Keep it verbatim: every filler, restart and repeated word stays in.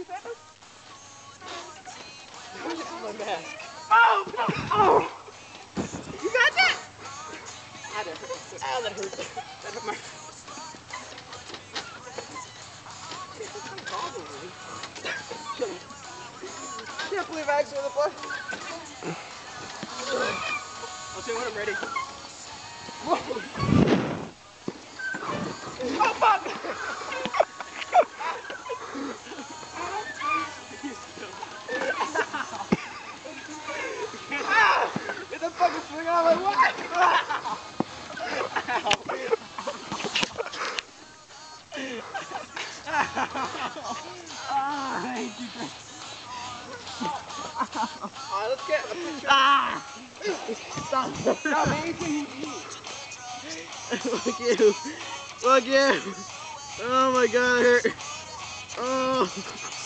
My back. Oh! Oh! You got that? Ah, that hurt. Ow, that hurt. That hurt my... I can't believe I actually had a fun. I'll see you when I'm ready. Whoa! Oh, fuck! Get the fucking swing out of my way! Ah, thank you. Alright, let's get a picture. Ah! Stop. Stop anything you eat. Fuck you. Fuck you. Oh my god, it hurt. Oh.